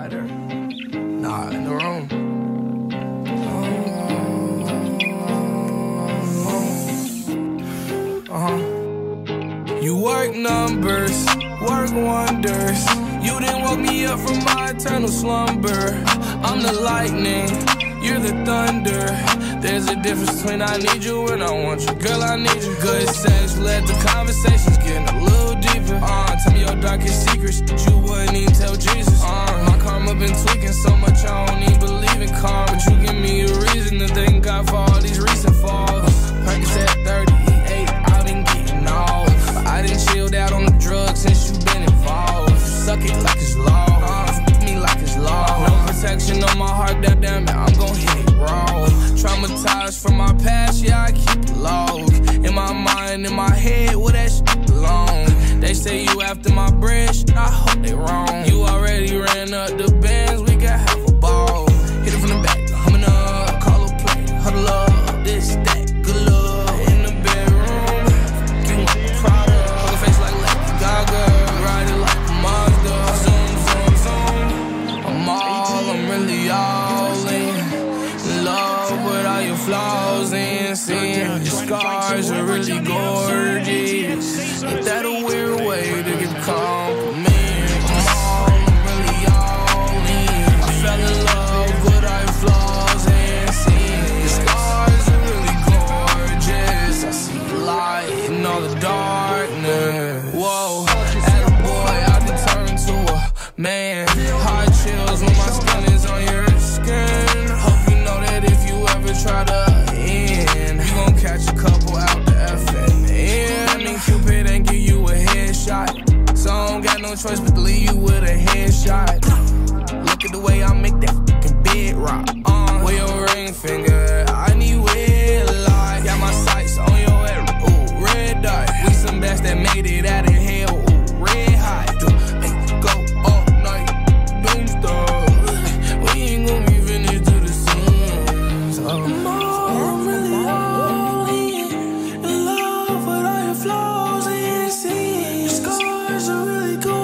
matter. Nah, in the room. You work numbers, work wonders. You didn't woke me up from my eternal slumber. I'm the lightning, you're the thunder. There's a difference between I need you and I want you. Girl, I need you. Good sex, let the conversations get a little deeper. Tell me your darkest secrets that you wouldn't even tell Jesus. My karma been tweaking so much I don't even believe in karma. But you give me a reason to thank God for all these recent falls. Perkins at 30, E8, I've been getting off. But I done chilled out on the drugs since you been involved. You suck it like it's law, fuck me like it's law. No protection on my heart, that damn it, I'm gon' hit it raw. Traumatized from my past, yeah, I keep it low. In my mind, in my head, where that shit belong. They say you after my bread, shit, I hope they wrong. You already ran up the bands, we can have a ball. Hit it from the back, humming up, call a play, huddle up, this, that, good luck. In the bedroom, you want the product. Hold your face like Lady Gaga, ride it like a Mazda. Zoom, zoom, zoom, I'm really all in love with all your flaws and sin. Your scars are really gorgeous. Ain't that a weird way to get compliment? I'm really all in. I fell in love with all your flaws and sin. Your scars are really gorgeous. I see light in all the darkness. Whoa, as a boy, I done turned to a man. Hot chills when my skin is on your skin. Hope you know that if you ever try to end, you gon' catch a couple out the FN. And Cupid ain't give you a headshot, so I don't got no choice but to leave you with a headshot. Look at the way I make that fucking bed rock. With your ring finger, I need weird light. Got my sights on your head, ooh, red dot. We some best that made it out of hell, ooh, red hot. Hey, go all night, doomsday. We ain't gon' be finished to the sun. So I'm really all in love with all your flaws and sin. Your scars are really cool.